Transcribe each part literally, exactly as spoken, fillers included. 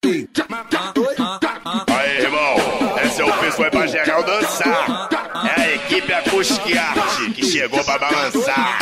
Aí, irmão, esse é o piso, foi pra geral dançar. É a equipe Acústica Arte que chegou pra balançar.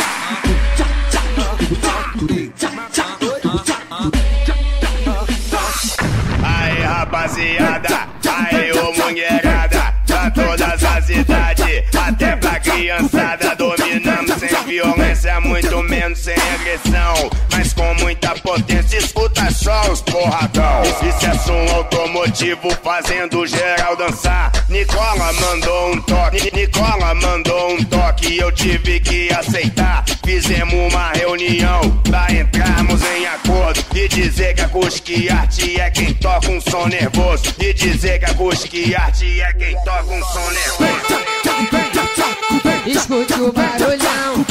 Aí, rapaziada, aí, ô mulherada, pra todas as idades, até pra criançada, dominamos sem violência, muito menos sem agressão, mas com muita potência. Escuta só os porradão. Isso é som automotivo fazendo geral dançar. Nicola mandou um toque, Nicola mandou um toque, eu tive que aceitar. Fizemos uma reunião pra entrarmos em acordo e dizer que a Acústica Arte é quem toca um som nervoso. E dizer que a Acústica Arte é quem toca um som nervoso. Escute o barulhão.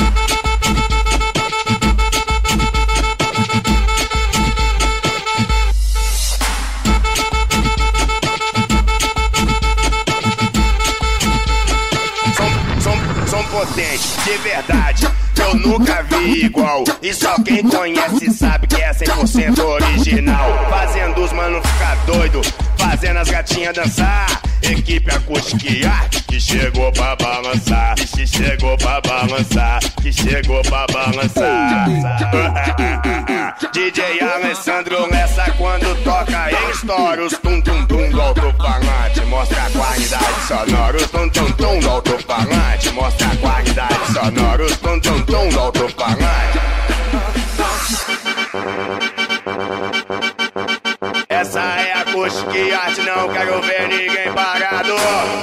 Som potente, de verdade, eu nunca vi igual. E só quem conhece sabe que é cem por cento original. Fazendo os mano ficar doido, fazendo as gatinhas dançar. Equipe Acústica Arte que chegou pra balançar, que chegou pra balançar, que chegou pra balançar. D J Alessandro Lessa quando toca em estoura os tum tum tum do alto-falante, mostra a qualidade sonora. Os tum tum tum do alto-falante, mostra a qualidade sonora. Os tum tum tum do alto-falante. Essa é a Acústica Arte, não quero ver ninguém parado.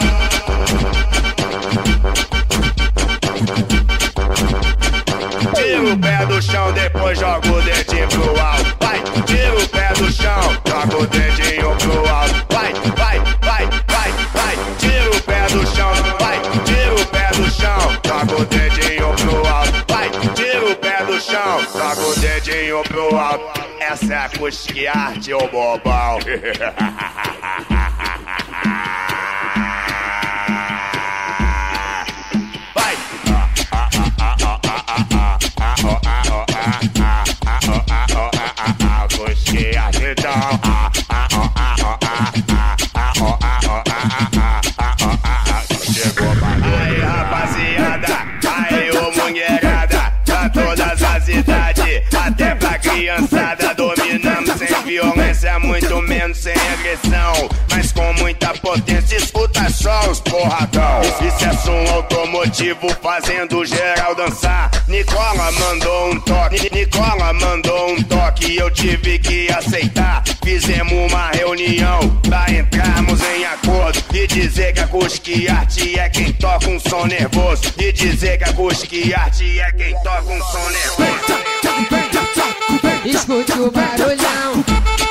Tira o pé do chão, depois joga o dedinho pro alto. Vai, tira o pé do chão, joga o dedinho pro alto. Vai, vai, vai, vai, vai, tira o pé do chão. Vai, tira o pé do chão, joga o dedinho pro alto. Vai, tira o pé do chão, joga o dedinho pro alto. Essa é a Acústica Arte, ô bobão. Vai! Acústica Arte, então. Chegou pra aí, rapaziada, aí, ô mulherada, pra todas as idades, até pra criançada, dominamos sem violência, muito menos sem agressão, mas com muita potência. Escuta só os porradão. Isso é som automotivo fazendo geral dançar. Nicola mandou um toque, Nicola mandou um toque, eu tive que aceitar. Fizemos uma reunião pra entrarmos em acordo e dizer que a Acústica Arte é quem toca um som nervoso. E dizer que a Acústica Arte é quem toca um som nervoso. Escute o barulhão.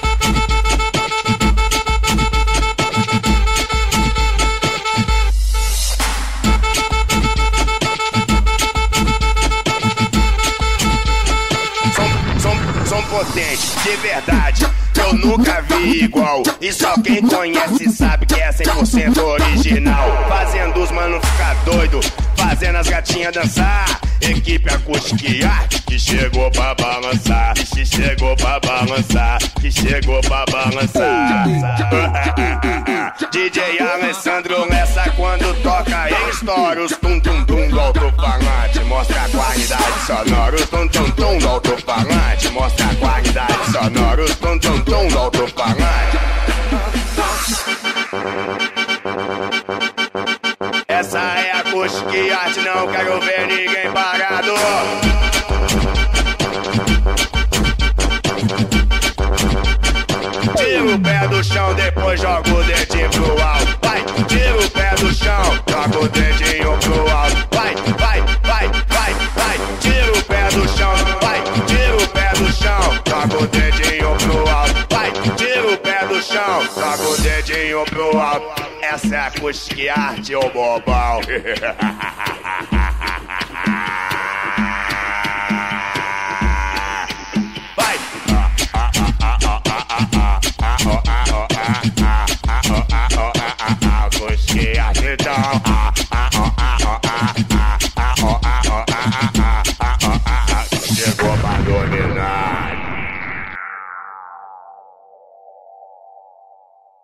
Som, som, som potente, de verdade, eu nunca vi igual. E só quem conhece sabe que é cem por cento original. Fazendo os mano ficar doido, fazendo as gatinhas dançar. Equipe Acústica Arte que chegou pra balançar, que chegou pra balançar, que chegou pra balançar. D J Alessandro Lessa quando toca em estoura os tum tum tum do alto-falante, mostra a qualidade sonora. Os tum tum tum do alto-falante, mostra a qualidade sonora. Os tum tum tum do alto-falante. Essa é a Acústica Arte, não quero ver ninguém parado. Tira o pé do chão, depois joga o dedinho pro alto. Vai, tira o pé do chão, joga o dedinho pro alto. Vai, vai, vai, vai, vai, tira o pé do chão. Vai, tira o pé do chão, joga o dedinho pro alto. Vai, tira o pé do chão, joga o dedinho pro alto. Essa é a Acústica Arte, ô bobão. Vai!